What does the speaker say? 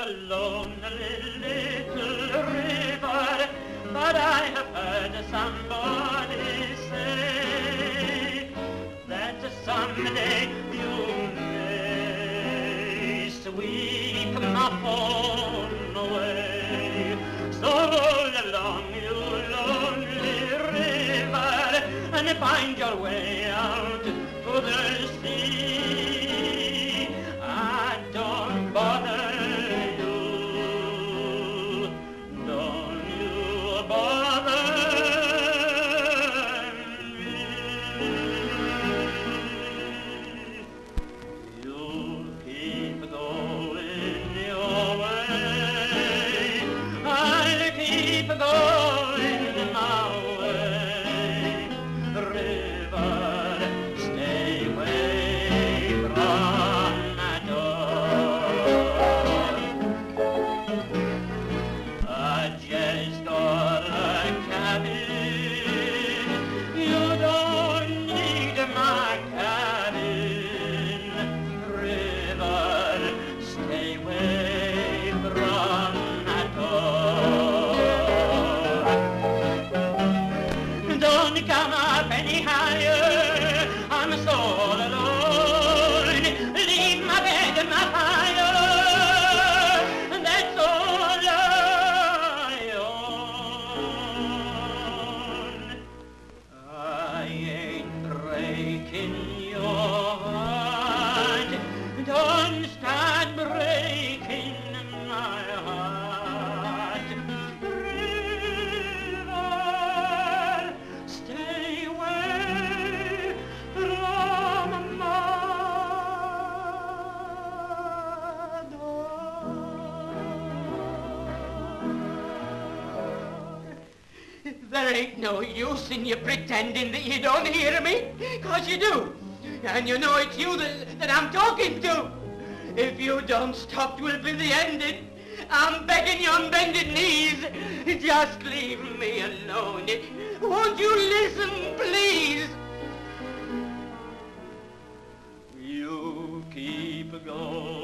a lonely little river, but I have heard somebody say that someday you may sweep my phone away. So roll along, you lonely river, and find your way out to the sea. I don't bother you, don't you bother me. You keep going your way, I'll keep going my way. River, stay away from my door. I just got a cabin, you don't need my cabin. River, stay away from my door. Don't come up any higher, I'm so all alone. Leave my bed and my fire, that's all I own. I ain't breaking your heart, don't start breaking my heart. River, stay away from my door. There ain't no use in you pretending that you don't hear me, 'cause you do. And you know it's you that I'm talking to. If you don't stop, 'twill be the ending. I'm begging you on bended knees. Just leave me alone. Won't you listen, please? You keep going.